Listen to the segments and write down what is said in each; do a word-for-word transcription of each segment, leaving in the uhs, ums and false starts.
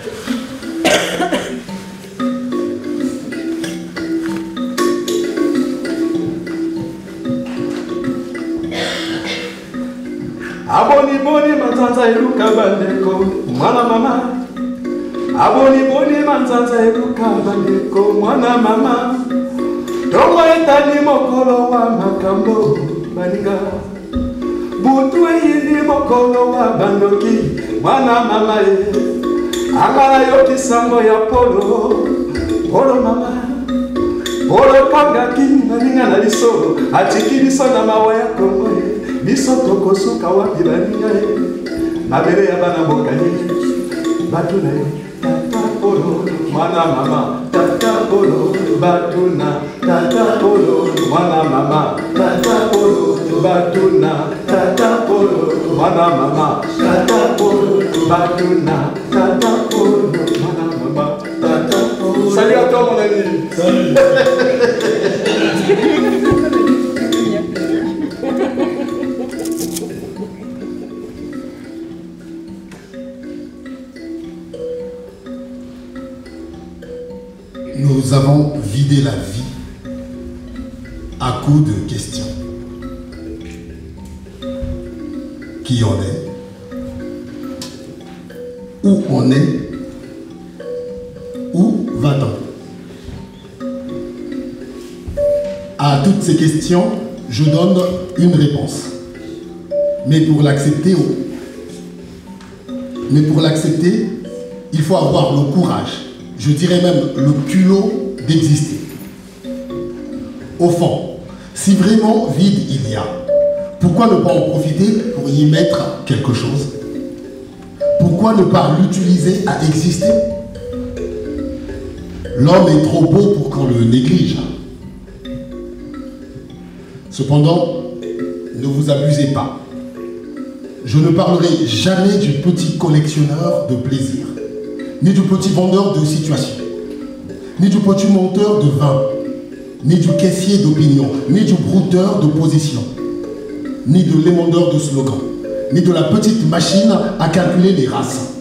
Aboni boni manzanza eluka bandeko mwana mama. Aboni boni manzanza eluka bandeko mwana mama. Tongo etani mokolo wa makambo baninga. Butu eyini mokolo wa bandoki mwana mama e. Angala yoki sango ya polo polo mama. Polo panga kini baninga na liso. Atiki liso na mawa ya Kongo e. Biso toko suka wapi baninga e. Mabele ya bana boka ye. Batuna ye. Tata polo mwana mama. Tata polo batuna. Tata polo mwana mama. Tata polo batuna. Tata polo mwana mama. Tata polo batuna. Tata polo mwana mama. Tata polo. Salut à toi mon ami. Salut. Nous avons vidé la vie à coups de questions. Qui on est? Où on est? Où va-t-on? À toutes ces questions, je donne une réponse. Mais pour l'accepter, mais pour l'accepter, il faut avoir le courage, je dirais même le culot d'exister. Au fond, si vraiment vide il y a, pourquoi ne pas en profiter pour y mettre quelque chose? Pourquoi ne pas l'utiliser à exister? L'homme est trop beau pour qu'on le néglige. Cependant, ne vous abusez pas. Je ne parlerai jamais du petit collectionneur de plaisir, ni du petit vendeur de situation, ni du petit monteur de vin, ni du caissier d'opinion, ni du brouteur de position, ni de l'émondeur de slogan, ni de la petite machine à calculer les races.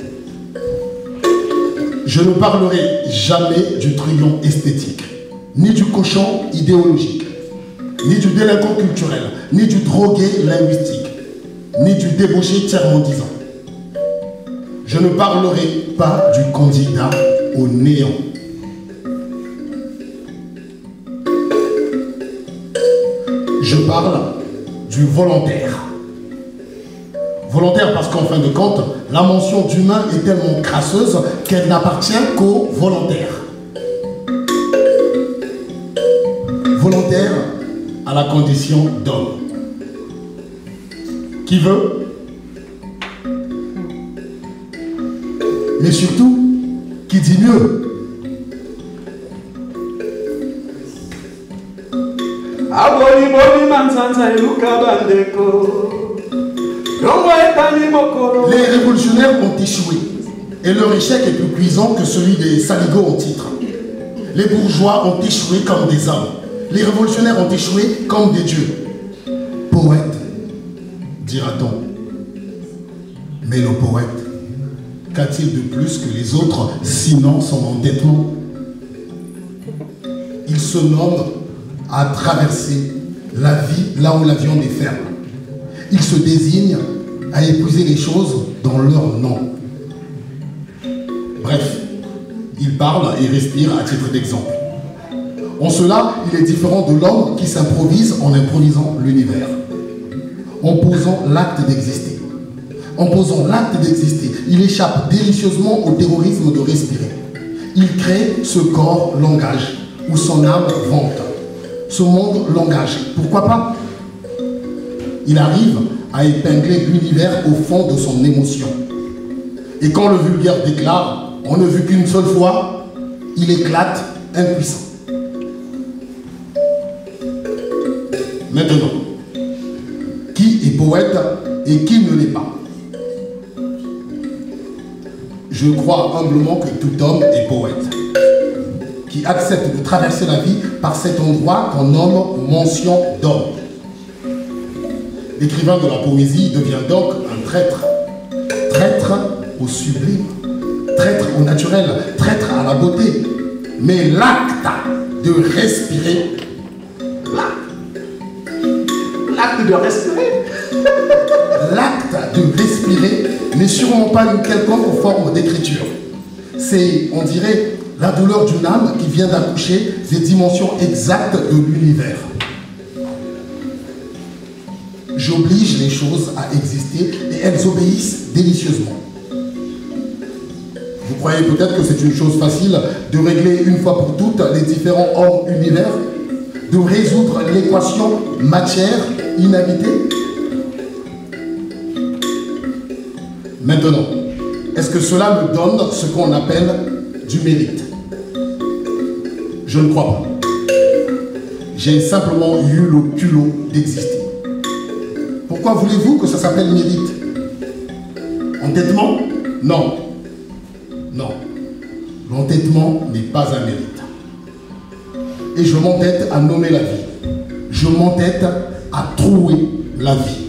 Je ne parlerai jamais du truand esthétique, ni du cochon idéologique, ni du délinquant culturel, ni du drogué linguistique, ni du débauché tiers-mondisant. Je ne parlerai pas du candidat au néant. Je parle du volontaire. Volontaire parce qu'en fin de compte, la mention d'humain est tellement crasseuse qu'elle n'appartient qu'aux volontaires. Volontaire à la condition d'homme. Qui veut? Mais surtout, qui dit mieux? Les révolutionnaires ont échoué et leur échec est plus cuisant que celui des saligots en titre. Les bourgeois ont échoué comme des hommes. Les révolutionnaires ont échoué comme des dieux. Poète, dira-t-on. Mais le poète, qu'a-t-il de plus que les autres, sinon son endettement? Il se nomme à traverser la vie là où l'avion est ferme. Il se désigne à épuiser les choses dans leur nom. Bref, il parle et respire à titre d'exemple. En cela, il est différent de l'homme qui s'improvise en improvisant l'univers. En posant l'acte d'exister. En posant l'acte d'exister, il échappe délicieusement au terrorisme de respirer. Il crée ce corps langage où son âme vante. Ce monde langage, pourquoi pas? Il arrive à épingler l'univers au fond de son émotion. Et quand le vulgaire déclare « on ne vit qu'une seule fois », il éclate impuissant. Maintenant, qui est poète et qui ne l'est pas? Je crois humblement que tout homme est poète, qui accepte de traverser la vie par cet endroit qu'on nomme mention d'homme. L'écrivain de la poésie devient donc un traître, traître au sublime, traître au naturel, traître à la beauté. Mais l'acte de respirer, L'acte de respirer. l'acte de respirer n'est sûrement pas une quelconque forme d'écriture. C'est, on dirait, la douleur d'une âme qui vient d'accoucher des dimensions exactes de l'univers. J'oblige les choses à exister et elles obéissent délicieusement. Vous croyez peut-être que c'est une chose facile de régler une fois pour toutes les différents hommes-univers, de résoudre l'équation matière-inhabitée? Maintenant, est-ce que cela me donne ce qu'on appelle du mérite? Je ne crois pas. J'ai simplement eu le culot d'exister. Pourquoi voulez-vous que ça s'appelle mérite? Entêtement? Non. Non. L'entêtement n'est pas un mérite. Et je m'entête à nommer la vie. Je m'entête à trouver la vie.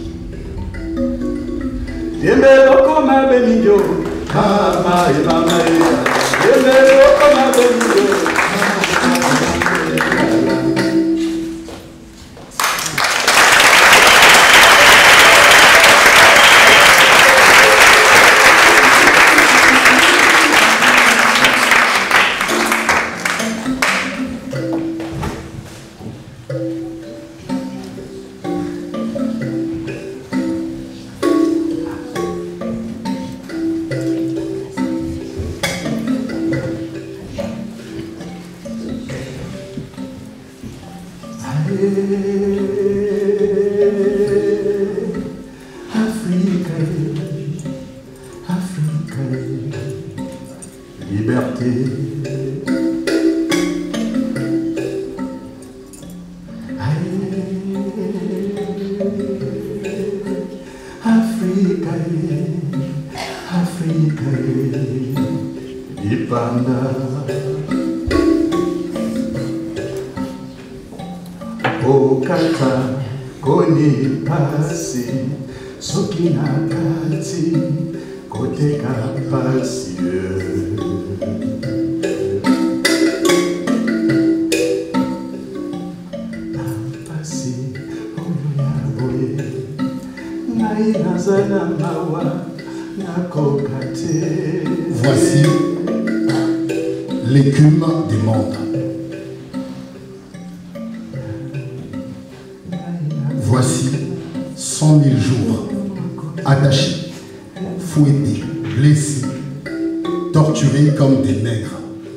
Voici l'écume des mondes. Voici cent mille jours attachés, fouettés, blessés, torturés comme des nègres.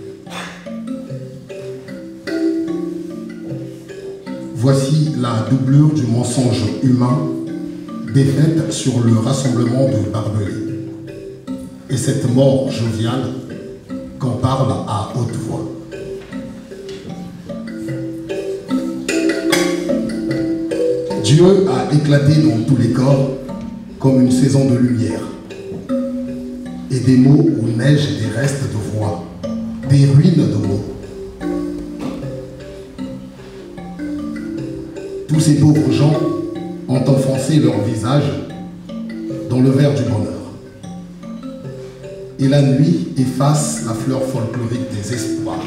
Voici la doublure du mensonge humain défaite sur le rassemblement de barbelés. Et cette mort joviale qu'on parle à haute voix. Dieu a éclaté dans tous les corps comme une saison de lumière. Et des mots où neigent des restes de voix, des ruines de mots. Tous ces pauvres gens ont enfoncé leur visage dans le verre du bonheur. Et la nuit efface la fleur folklorique des espoirs.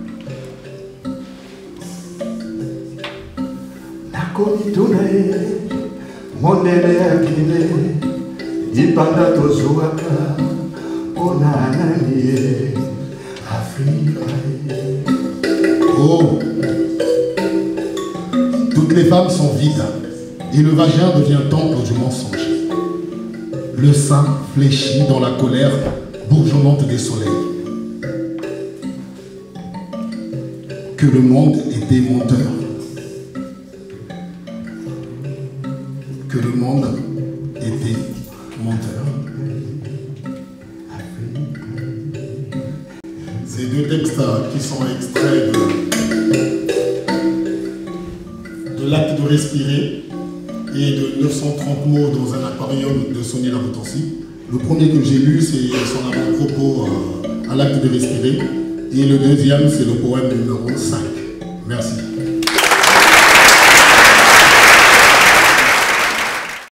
Oh, toutes les femmes sont vides et le vagin devient temple du mensonge. Le sein fléchit dans la colère bourgeonnante des soleils. Que le monde était menteur. Que le monde était menteur. Ces deux textes qui sont extraits de, de l'acte de respirer et de neuf cent trente mots dans un aquarium de Sonia Labotansi. Le premier que j'ai lu, c'est son avant-propos euh, à l'acte de respirer. Et le deuxième, c'est le poème numéro cinq. Merci.